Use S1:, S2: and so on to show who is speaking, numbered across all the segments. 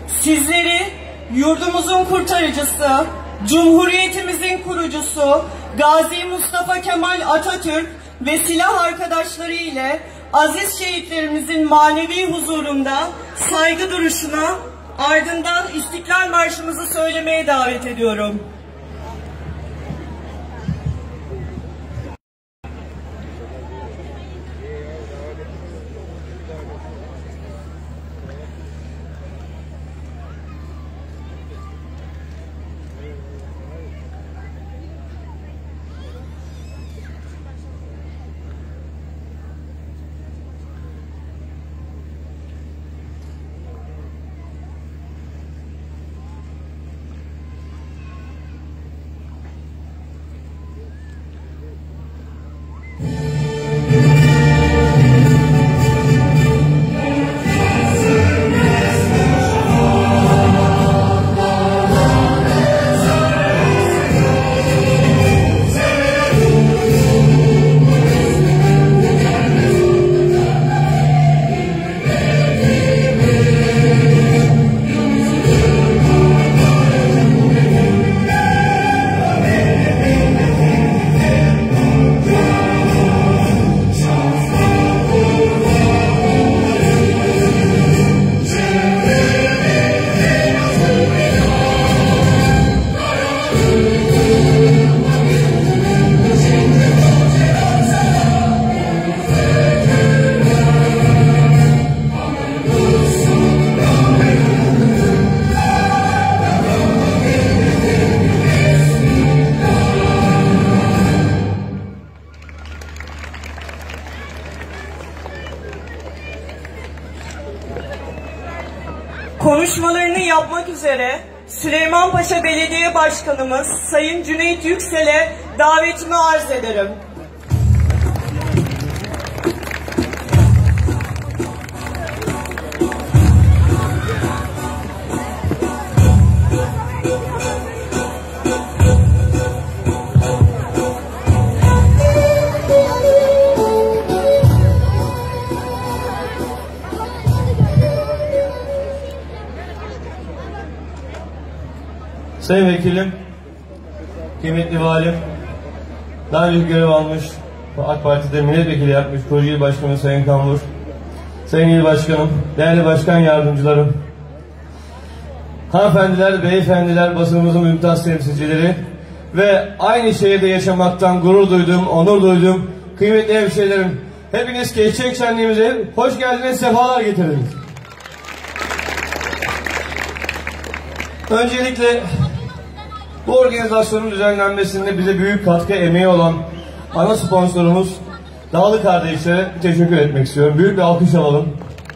S1: Sizleri yurdumuzun kurtarıcısı, Cumhuriyetimizin kurucusu Gazi Mustafa Kemal Atatürk ve silah arkadaşları ile aziz şehitlerimizin manevi huzurunda saygı duruşuna, ardından İstiklal Marşımızı söylemeye davet ediyorum. Konuşmalarını yapmak üzere Süleymanpaşa Belediye Başkanımız Sayın Cüneyt Yüksel'e davetimi arz ederim.
S2: Sayın Vekilim, kıymetli Valim, daha önce görev almış, AK Parti'de milletvekili yapmış Proje İl Başkanı Sayın Kambur, Sayın İl Başkanım, değerli başkan yardımcılarım, hanımefendiler, beyefendiler, basınımızın mümtaz temsilcileri ve aynı şehirde yaşamaktan gurur duyduğum, onur duyduğum kıymetli hemşehrilerim, hepiniz Keşkek Şenliğimize hoş geldiniz, sefalar getirdiniz. Öncelikle bu organizasyonun düzenlenmesinde bize büyük katkı emeği olan ana sponsorumuz Dağlı kardeşlere teşekkür etmek istiyorum. Büyük bir alkış alalım.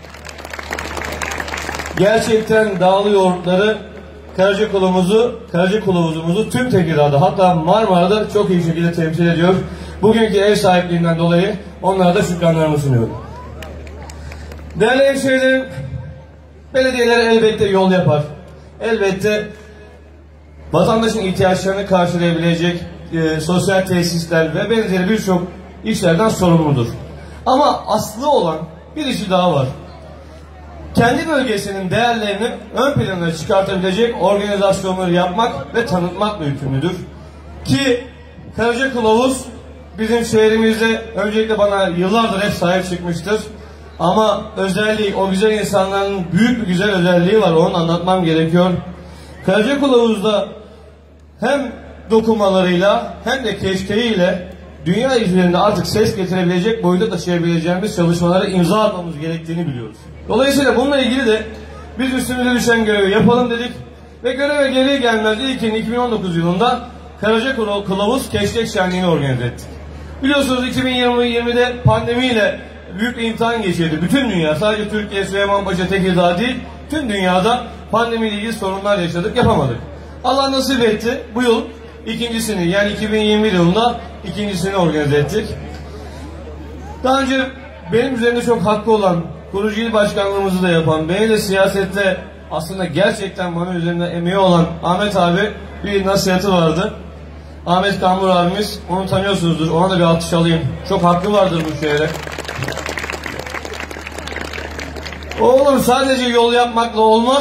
S2: Gerçekten Dağlı yoğurtları Karaca Kılavuzumuzu tüm Tekirdağ'da, hatta Marmara'da çok iyi şekilde temsil ediyor. Bugünkü ev sahipliğinden dolayı onlara da şükranlarımı sunuyorum. Değerli hemşehrilerim, belediyeler elbette yol yapar. Elbette vatandaşın ihtiyaçlarını karşılayabilecek sosyal tesisler ve benzeri birçok işlerden sorumludur. Ama aslı olan bir işi daha var. Kendi bölgesinin değerlerini ön plana çıkartabilecek organizasyonları yapmak ve tanıtmakla yükümlüdür. Ki Karaca Kılavuz bizim şehrimizde öncelikle bana yıllardır hep sahip çıkmıştır. Ama özelliği, o güzel insanların büyük bir güzel özelliği var. Onu anlatmam gerekiyor. Karaca Kılavuz'da hem dokumalarıyla hem de keşkeğiyle dünya üzerinde artık ses getirebilecek boyuta taşıyabileceğimiz çalışmalara imza atmamız gerektiğini biliyoruz. Dolayısıyla bununla ilgili de biz üstümüze düşen görevi yapalım dedik ve göreve gelir gelmez ilkini 2019 yılında Karaca Kılavuz Keşkek Şenliği'ni organize ettik. Biliyorsunuz 2020'de pandemiyle büyük bir imtihan geçirdi. Bütün dünya, sadece Türkiye, Süleymanpaşa, Tekirdağ değil, tüm dünyada pandemiyle ilgili sorunlar yaşadık, yapamadık. Allah nasip etti, bu yıl ikincisini, yani 2021 yılında ikincisini organize ettik. Daha önce benim üzerinde çok hakkı olan, kurucu il başkanlığımızı da yapan, beni de siyasette aslında gerçekten bana üzerinde emeği olan Ahmet abi bir nasihatı vardı. Ahmet Kambur abimiz, onu tanıyorsunuzdur, ona da bir alkış alayım. Çok hakkı vardır bu şehre. Oğlum sadece yol yapmakla olmaz,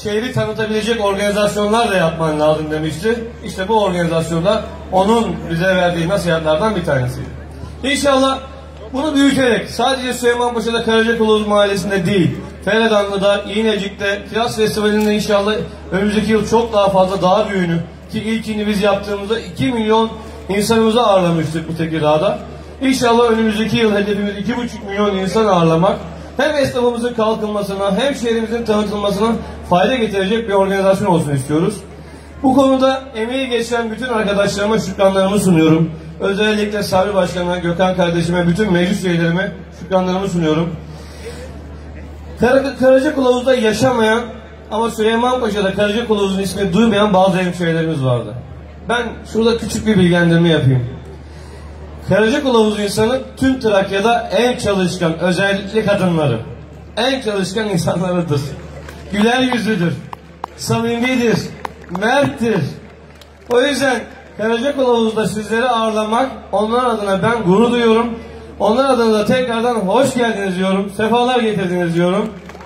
S2: şehri tanıtabilecek organizasyonlar da yapman lazım demişti. İşte bu organizasyonlar onun bize verdiği nasihatlerden bir tanesiydi. İnşallah bunu büyüterek sadece Süleymanpaşa'da Karacakoğlu Mahallesi'nde değil, Feredanlı'da, İğnecik'te, Kiraz Festivali'nde inşallah önümüzdeki yıl çok daha fazla, daha büyüğünü, ki ilkini biz yaptığımızda 2 milyon insanımızı ağırlamıştık bu Tekirdağ'da. İnşallah önümüzdeki yıl hedefimiz 2,5 milyon insan ağırlamak, hem esnafımızın kalkınmasına hem şehrimizin tanıtılmasına fayda getirecek bir organizasyon olsun istiyoruz. Bu konuda emeği geçen bütün arkadaşlarıma şükranlarımı sunuyorum. Özellikle Sabri Başkan'a, Gökhan kardeşime, bütün meclis üyelerime şükranlarımı sunuyorum. Karacakoğlu'da yaşamayan ama Süleymanpaşa'da Karacakoğlu'nun ismini duymayan bazı hemşehrilerimiz vardı. Ben şurada küçük bir bilgilendirme yapayım. Karacakoğlu insanı tüm Trakya'da en çalışkan, özellikle kadınları, en çalışkan insanlarıdır. Güler yüzlüdür, samimidir, merttir. O yüzden Karacakoğlu'da sizleri ağırlamak, onlar adına ben gurur duyuyorum. Onlar adına da tekrardan hoş geldiniz diyorum, sefalar getirdiniz diyorum.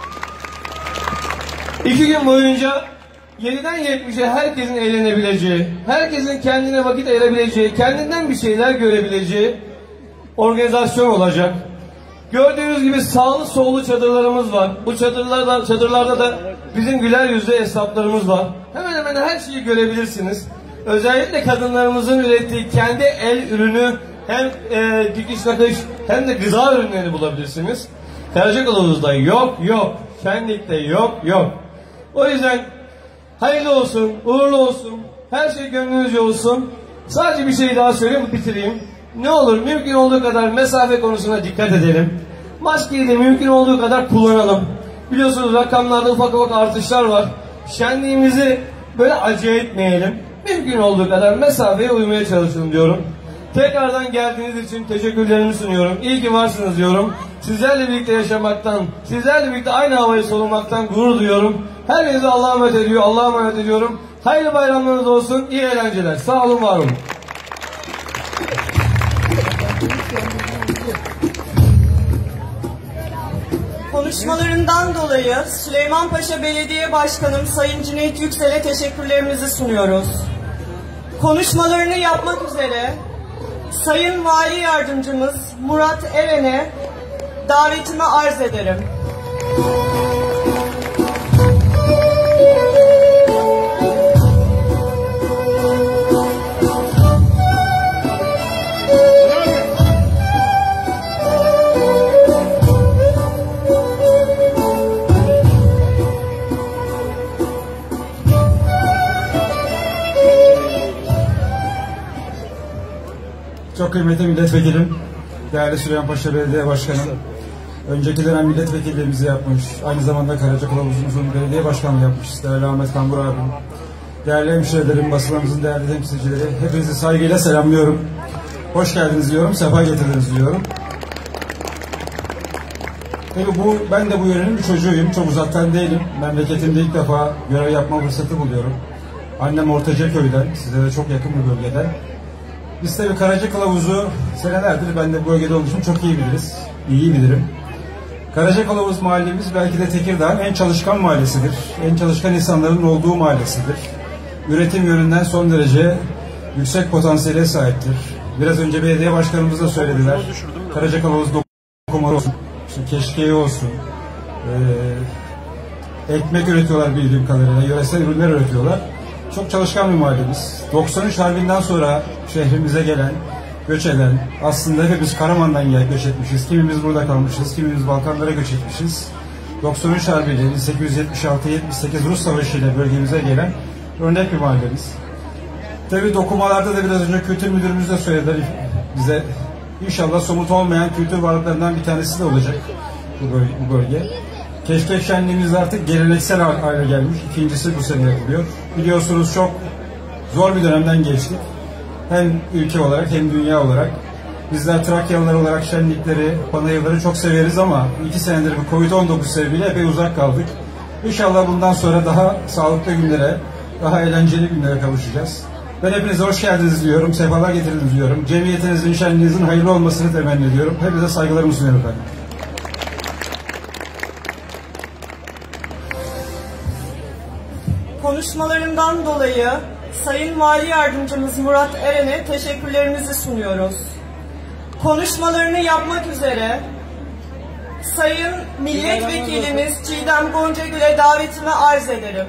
S2: 2 gün boyunca 7'den 70'e herkesin eğlenebileceği, herkesin kendine vakit ayırabileceği, kendinden bir şeyler görebileceği organizasyon olacak. Gördüğünüz gibi sağlı sollu çadırlarımız var. Bu çadırlarda da bizim güler yüzlü esnaflarımız var. Hemen hemen her şeyi görebilirsiniz. Özellikle kadınlarımızın ürettiği kendi el ürünü, hem dikiş nakış hem de gıda ürünlerini bulabilirsiniz. Karacakoğlu'da yok, Şenlik'te yok. O yüzden hayırlı olsun, uğurlu olsun, her şey gönlünüzce olsun. Sadece bir şey daha söyleyeyim, bitireyim. Ne olur mümkün olduğu kadar mesafe konusuna dikkat edelim. Maskeyi de mümkün olduğu kadar kullanalım. Biliyorsunuz rakamlarda ufak artışlar var. Şenliğimizi böyle acele etmeyelim. Mümkün olduğu kadar mesafeye uymaya çalışalım diyorum. Tekrardan geldiğiniz için teşekkürlerimi sunuyorum. İyi ki varsınız diyorum. Sizlerle birlikte yaşamaktan, sizlerle birlikte aynı havayı solumaktan gurur duyuyorum. Herkese Allah'a emanet ediyorum. Hayırlı bayramlarınız olsun, iyi eğlenceler. Sağ olun, var olun.
S1: Konuşmalarından dolayı Süleymanpaşa Belediye Başkanım Sayın Cüneyt Yüksel'e teşekkürlerimizi sunuyoruz. Konuşmalarını yapmak üzere Sayın Vali Yardımcımız Murat Eren'e davetimi arz ederim.
S3: Çok kıymetli milletvekilim, değerli Süleymanpaşa Belediye Başkanı, önceki dönem milletvekilliğimizi yapmış, aynı zamanda Karacakoğlu'muzun belediye başkanlığı yapmış, değerli Ahmet Kambur abim, değerli hemşehrilerim, basınımızın değerli temsilcileri, hepinizi saygıyla selamlıyorum. Hoş geldiniz diyorum, sefa getirdiniz diyorum. Tabii ben de bu yörenin bir çocuğuyum, çok uzaktan değilim. Memleketimde ilk defa görev yapma fırsatı buluyorum. Annem Ortacaköy'den, size de çok yakın bir bölgeden. Biz tabii Karacakoğlu senelerdir ben de bu bölgede olduğum çok iyi bilirim. Karacakoğlu mahallemiz belki de Tekirdağ'ın en çalışkan mahallesidir. En çalışkan insanların olduğu mahallesidir. Üretim yönünden son derece yüksek potansiyele sahiptir. Biraz önce belediye başkanımız da söylediler. Karacakoğlu dokumaları olsun, keşkeği olsun, ekmek üretiyorlar bildiğim kadarıyla, yöresel ürünler üretiyorlar. Çok çalışkan bir mahallemiz. 93 Harbi'nden sonra şehrimize gelen, göç eden, aslında hepimiz Karaman'dan göç etmişiz. Kimimiz burada kalmışız, kimimiz Balkanlara göç etmişiz. 93 Harbi'yle 1876-78 Rus Savaşı ile bölgemize gelen örnek bir mahallemiz. Tabii dokumalarda da biraz önce kültür müdürümüz de söylediler bize. İnşallah somut olmayan kültür varlıklarından bir tanesi de olacak bu bölge. Keşkek şenliğimiz artık geleneksel hale gelmiş. İkincisi bu sene yapılıyor. Biliyorsunuz çok zor bir dönemden geçtik. Hem ülke olarak hem dünya olarak. Bizler Trakyalılar olarak şenlikleri, panayırları çok severiz ama 2 senedir bu Covid-19 sebebiyle epey uzak kaldık. İnşallah bundan sonra daha sağlıklı günlere, daha eğlenceli günlere kavuşacağız. Ben hepinize hoş geldiniz diyorum, sefalar getirdiniz diyorum. Cemiyetinizin, şenliğinizin hayırlı olmasını temenni ediyorum. Hepinize saygılarımı sunuyorum efendim.
S1: konuşmalarından dolayı Sayın Vali Yardımcımız Murat Eren'e teşekkürlerimizi sunuyoruz. Konuşmalarını yapmak üzere Sayın Milletvekilimiz Çiğdem Goncagül'e davetimi arz ederim.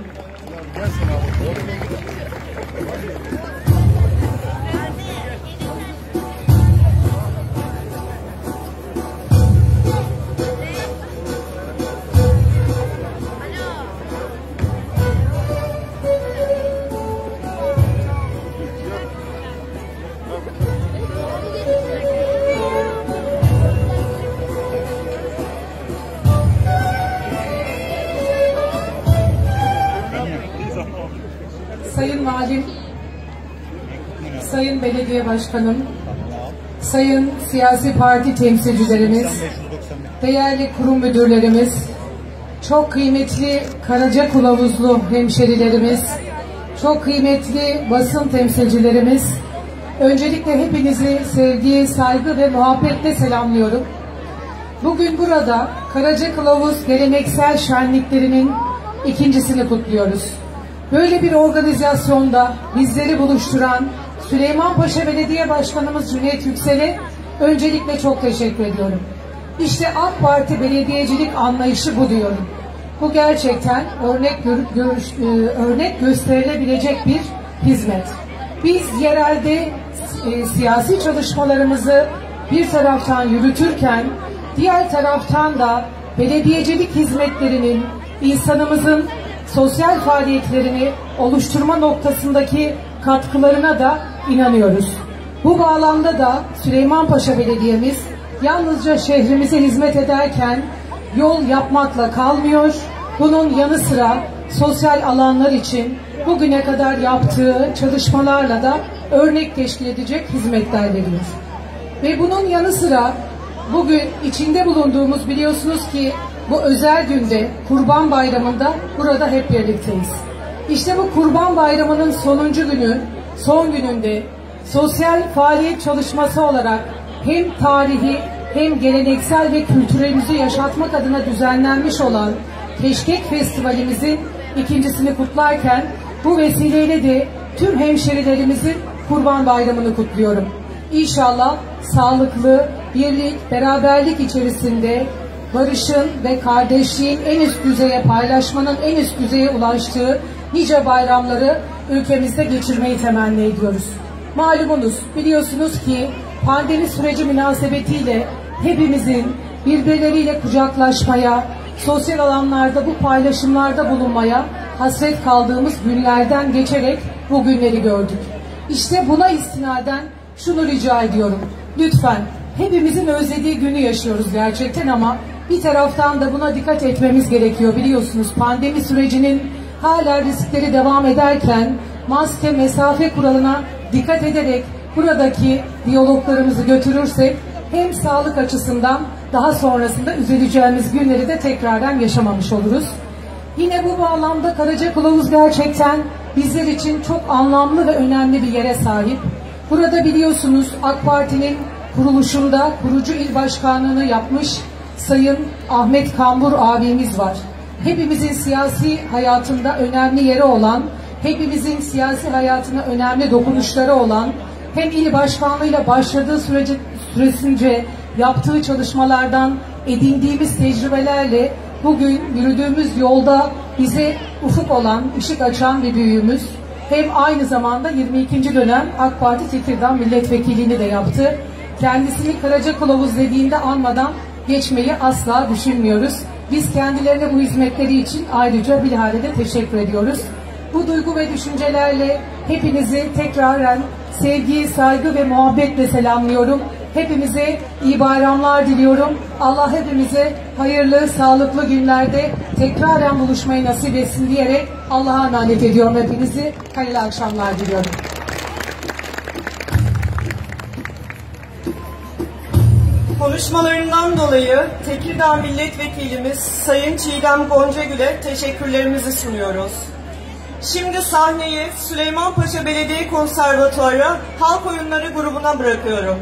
S4: Sayın Valim, Sayın Belediye Başkanım, Sayın siyasi parti temsilcilerimiz, değerli kurum müdürlerimiz, çok kıymetli Karacakulavuzlu hemşerilerimiz, çok kıymetli basın temsilcilerimiz, öncelikle hepinizi sevgi, saygı ve muhabbetle selamlıyorum. Bugün burada Karacakulavuz geleneksel şenliklerinin ikincisini kutluyoruz. Böyle bir organizasyonda bizleri buluşturan Süleymanpaşa Belediye Başkanımız Cüneyt Yüksel'e öncelikle çok teşekkür ediyorum. İşte AK Parti belediyecilik anlayışı bu diyorum. Bu gerçekten örnek gösterilebilecek bir hizmet. Biz yerelde siyasi çalışmalarımızı bir taraftan yürütürken diğer taraftan da belediyecilik hizmetlerinin insanımızın sosyal faaliyetlerini oluşturma noktasındaki katkılarına da inanıyoruz. Bu bağlamda da Süleymanpaşa Belediye'miz yalnızca şehrimize hizmet ederken yol yapmakla kalmıyor. Bunun yanı sıra sosyal alanlar için bugüne kadar yaptığı çalışmalarla da örnek teşkil edecek hizmetler veriyor. Ve bunun yanı sıra bugün içinde bulunduğumuz, biliyorsunuz ki bu özel günde, Kurban Bayramı'nda burada hep birlikteyiz. İşte bu Kurban Bayramı'nın sonuncu günü, son gününde sosyal faaliyet çalışması olarak hem tarihi hem geleneksel ve kültürümüzü yaşatmak adına düzenlenmiş olan Keşkek Festivalimizin ikincisini kutlarken bu vesileyle de tüm hemşerilerimizin Kurban Bayramı'nı kutluyorum. İnşallah sağlıklı, birlik, beraberlik içerisinde barışın ve kardeşliğin en üst düzeye, paylaşmanın en üst düzeye ulaştığı nice bayramları ülkemizde geçirmeyi temenni ediyoruz. Malumunuz, biliyorsunuz ki pandemi süreci münasebetiyle hepimizin birbirleriyle kucaklaşmaya, sosyal alanlarda bu paylaşımlarda bulunmaya hasret kaldığımız günlerden geçerek bu günleri gördük. İşte buna istinaden şunu rica ediyorum. Lütfen, hepimizin özlediği günü yaşıyoruz gerçekten ama bir taraftan da buna dikkat etmemiz gerekiyor. Biliyorsunuz pandemi sürecinin hala riskleri devam ederken maske, mesafe kuralına dikkat ederek buradaki diyaloglarımızı götürürsek hem sağlık açısından daha sonrasında üzüleceğimiz günleri de tekrardan yaşamamış oluruz. Yine bu bağlamda Karacakulavuz gerçekten bizler için çok anlamlı ve önemli bir yere sahip. Burada biliyorsunuz AK Parti'nin kuruluşunda kurucu il başkanlığını yapmış Sayın Ahmet Kambur abimiz var. Hepimizin siyasi hayatında önemli yeri olan, hepimizin siyasi hayatına önemli dokunuşları olan, hem il başkanlığıyla başladığı süresince yaptığı çalışmalardan edindiğimiz tecrübelerle bugün yürüdüğümüz yolda bize ufuk olan, ışık açan bir büyüğümüz. Hem aynı zamanda 22. dönem AK Parti Tekirdağ milletvekilliğini de yaptı. Kendisini Karacakulavuz dediğinde anmadan geçmeyi asla düşünmüyoruz. Biz kendilerine bu hizmetleri için ayrıca bilahare teşekkür ediyoruz. Bu duygu ve düşüncelerle hepinizi tekraren sevgi, saygı ve muhabbetle selamlıyorum. Hepimize iyi bayramlar diliyorum. Allah hepimize hayırlı, sağlıklı günlerde tekraren buluşmayı nasip etsin diyerek Allah'a emanet ediyorum hepinizi. Hayırlı akşamlar diliyorum.
S1: Konuşmalarından dolayı Tekirdağ Milletvekilimiz Sayın Çiğdem Goncagül'e teşekkürlerimizi sunuyoruz. Şimdi sahneyi Süleymanpaşa Belediye Konservatuarı Halk Oyunları grubuna bırakıyorum.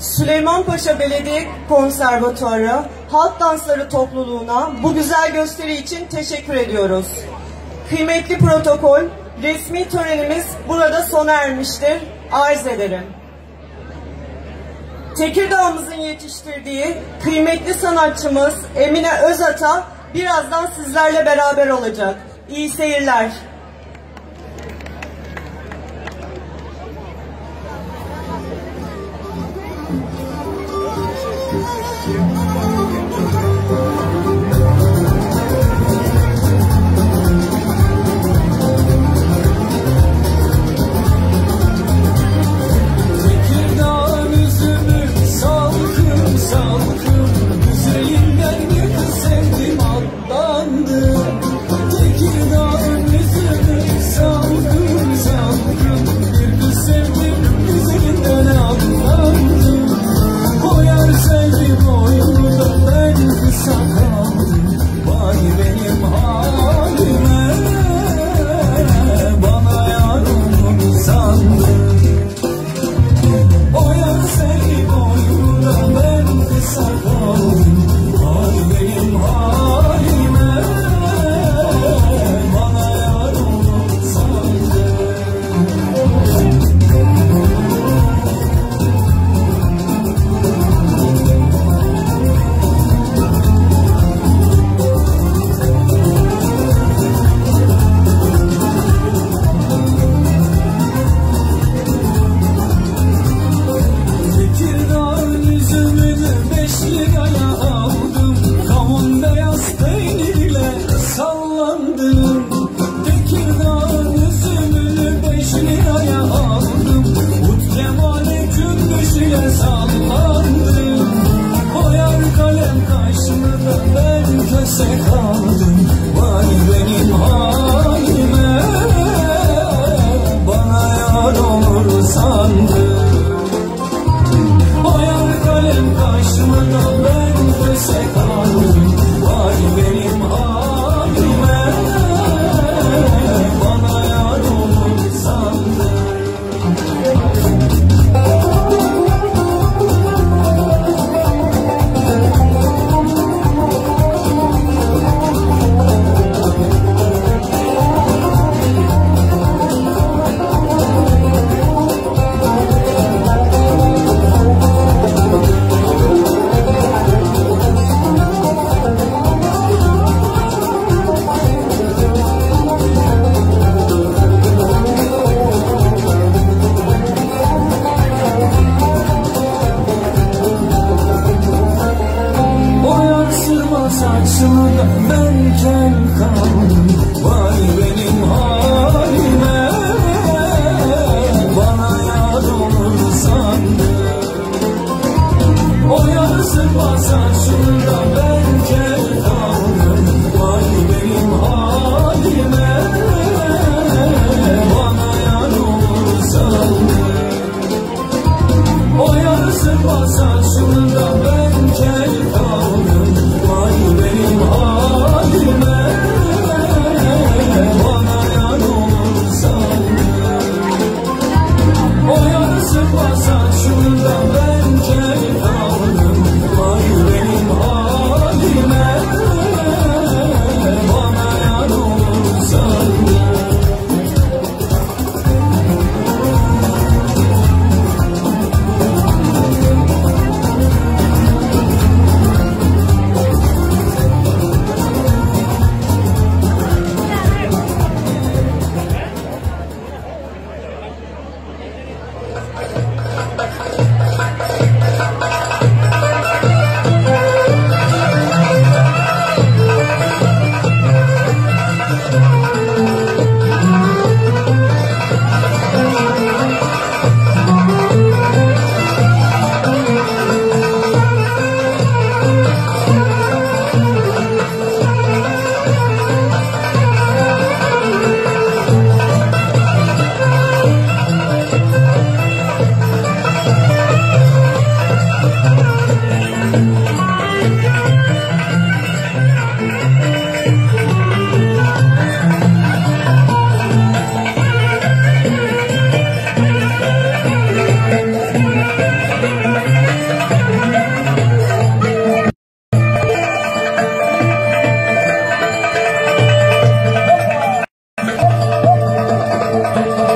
S1: Süleymanpaşa Belediye Konservatuarı Halk Dansları Topluluğu'na bu güzel gösteri için teşekkür ediyoruz. Kıymetli protokol, resmi törenimiz burada sona ermiştir. Arz ederim. Tekirdağ'ımızın yetiştirdiği kıymetli sanatçımız Emine Özata birazdan sizlerle beraber olacak. İyi seyirler.
S5: Müzik